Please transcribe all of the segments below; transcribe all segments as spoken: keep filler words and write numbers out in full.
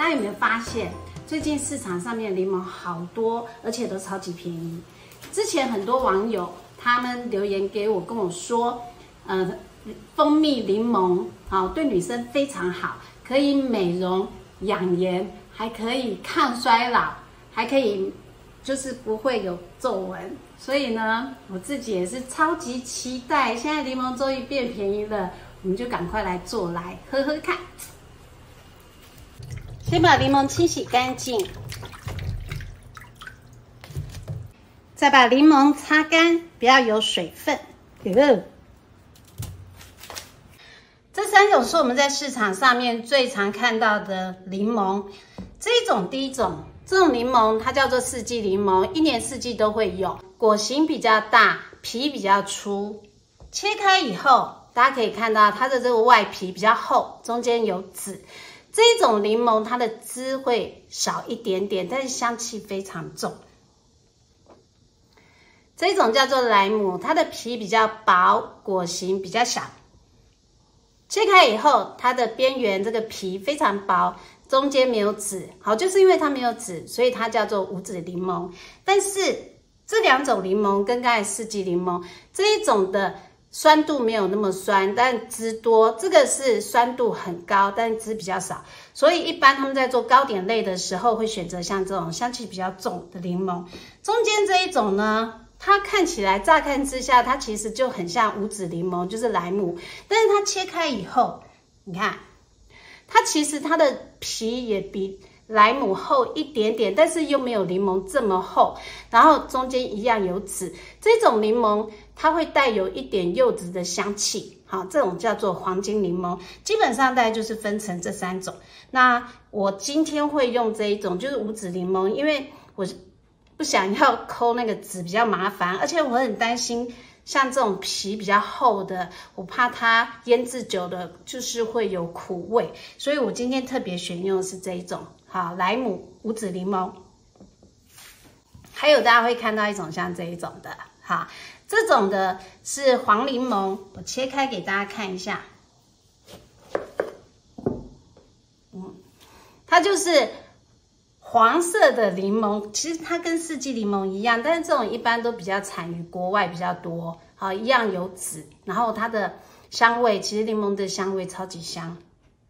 大家有没有发现，最近市场上面柠檬好多，而且都超级便宜。之前很多网友他们留言给我，跟我说，呃，蜂蜜柠檬好，对女生非常好，可以美容养颜，还可以抗衰老，还可以就是不会有皱纹。所以呢，我自己也是超级期待，现在柠檬终于变便宜了，我们就赶快来做来喝喝看。先把柠檬清洗干净，再把柠檬擦干，不要有水分。呃这三种是我们在市场上面最常看到的柠檬。这一种，第一种，这种柠檬它叫做四季柠檬，一年四季都会有，果形比较大，皮比较粗。切开以后，大家可以看到它的这个外皮比较厚，中间有籽。这一种柠檬它的汁会少一点点，但是香气非常重。这一种叫做莱姆，它的皮比较薄，果形比较小。切开以后，它的边缘这个皮非常薄，中间没有籽。好，就是因为它没有籽，所以它叫做无籽柠檬。但是这两种柠檬跟刚才四季柠檬这一种的酸度没有那么酸，但汁多。这个是酸度很高，但汁比较少。所以一般他们在做糕点类的时候，会选择像这种香气比较重的柠檬。中间这一种呢，它看起来乍看之下，它其实就很像无籽柠檬，就是莱姆。但是它切开以后，你看，它其实它的皮也比莱姆厚一点点，但是又没有柠檬这么厚，然后中间一样有籽。这种柠檬它会带有一点柚子的香气，好，这种叫做黄金柠檬。基本上大概就是分成这三种。那我今天会用这一种，就是无籽柠檬，因为我不想要抠那个籽比较麻烦，而且我很担心像这种皮比较厚的，我怕它腌制久了就是会有苦味，所以我今天特别选用的是这一种，好，莱姆无籽柠檬。还有大家会看到一种像这一种的，好，这种的是黄柠檬，我切开给大家看一下，嗯，它就是黄色的柠檬，其实它跟四季柠檬一样，但是这种一般都比较产于国外比较多，好，一样有籽，然后它的香味，其实柠檬的香味超级香。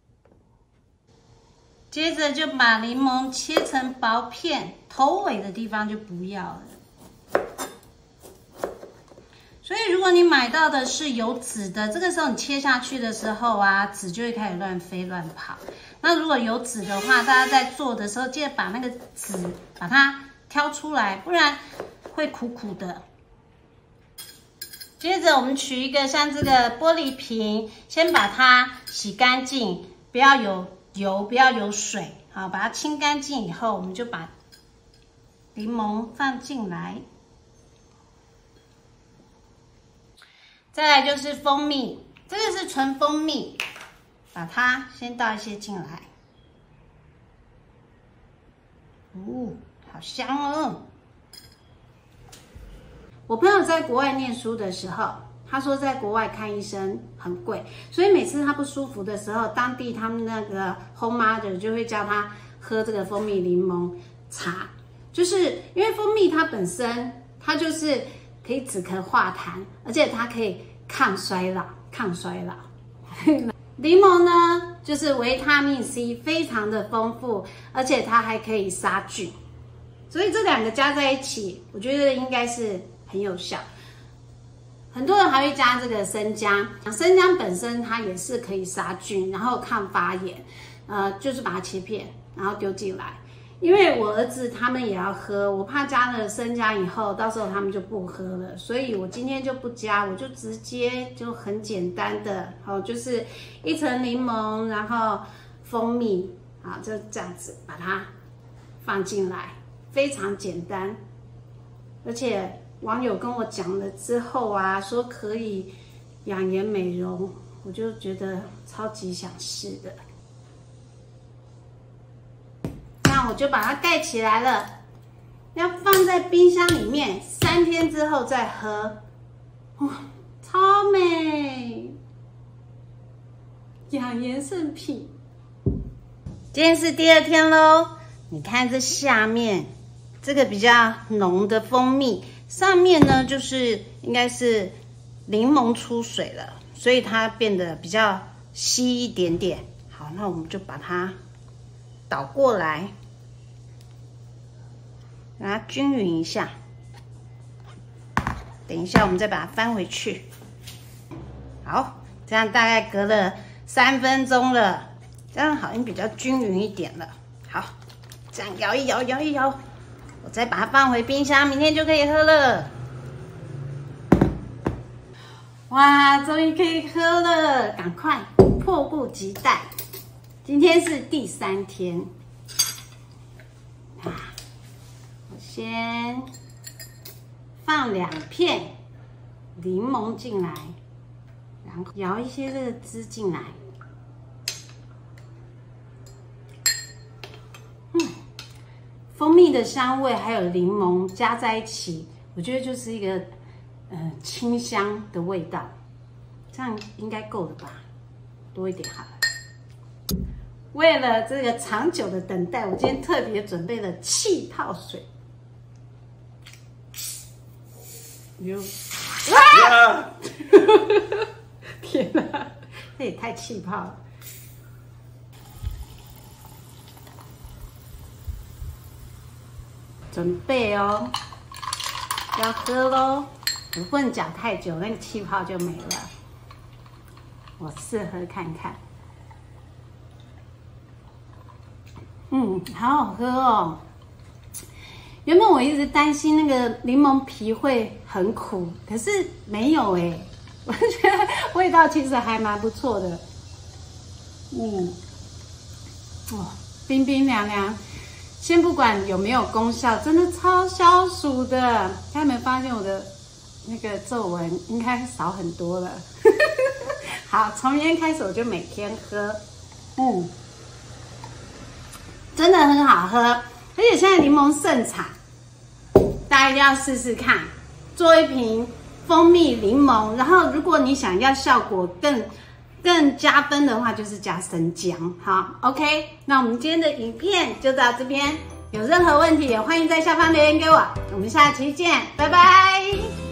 接着就把柠檬切成薄片，头尾的地方就不要了。所以如果你买到的是有籽的，这个时候你切下去的时候啊，籽就会开始乱飞乱跑。那如果有籽的话，大家在做的时候记得把那个籽把它挑出来，不然会苦苦的。接着我们取一个像这个玻璃瓶，先把它洗干净，不要有油，不要有水，好，把它清干净以后，我们就把柠檬放进来。再来就是蜂蜜，这个是纯蜂蜜，把它先倒一些进来。哦，好香哦！我朋友在国外念书的时候，他说在国外看医生很贵，所以每次他不舒服的时候，当地他们那个 home mother 就会叫他喝这个蜂蜜柠檬茶，就是因为蜂蜜它本身它就是可以止咳化痰，而且它可以抗衰老，抗衰老。柠檬呢，就是维他命 C 非常的丰富，而且它还可以杀菌，所以这两个加在一起，我觉得应该是很有效。很多人还会加这个生姜，生姜本身它也是可以杀菌，然后抗发炎，呃，就是把它切片，然后丢进来。因为我儿子他们也要喝，我怕加了生姜以后，到时候他们就不喝了，所以我今天就不加，我就直接就很简单的，好，就是一层柠檬，然后蜂蜜，啊，就这样子把它放进来，非常简单。而且网友跟我讲了之后啊，说可以养颜美容，我就觉得超级想试的。那我就把它盖起来了，要放在冰箱里面，三天之后再喝。哇，超美，养颜圣品。 今天是第二天咯，你看这下面这个比较浓的蜂蜜，上面呢就是应该是柠檬出水了，所以它变得比较稀一点点。好，那我们就把它倒过来，让它均匀一下。等一下我们再把它翻回去。好，这样大概隔了三分钟了，这样好像比较均匀一点了。好，这样摇一摇，摇一摇，我再把它放回冰箱，明天就可以喝了。哇，终于可以喝了，赶快，迫不及待。今天是第三天，啊，我先放两片柠檬进来，然后摇一些这个汁进来。嗯，蜂蜜的香味还有柠檬加在一起，我觉得就是一个呃清香的味道，这样应该够了吧？多一点好了。为了这个长久的等待，我今天特别准备了气泡水。哟！啊！天哪，这也太气泡了！准备哦，要喝喽！我不能搅太久，那个气泡就没了。我试喝看看。嗯，好好喝哦。原本我一直担心那个柠檬皮会很苦，可是没有哎，我觉得味道其实还蛮不错的。嗯，哇，冰冰凉凉。先不管有没有功效，真的超消暑的。大家有没有发现我的那个皱纹应该少很多了？好，从明天开始我就每天喝。嗯。真的很好喝，而且现在柠檬盛产，大家一定要试试看。做一瓶蜂蜜柠檬，然后如果你想要效果更更加分的话，就是加生姜。好 ，OK， 那我们今天的影片就到这边，有任何问题也欢迎在下方留言给我。我们下期见，拜拜。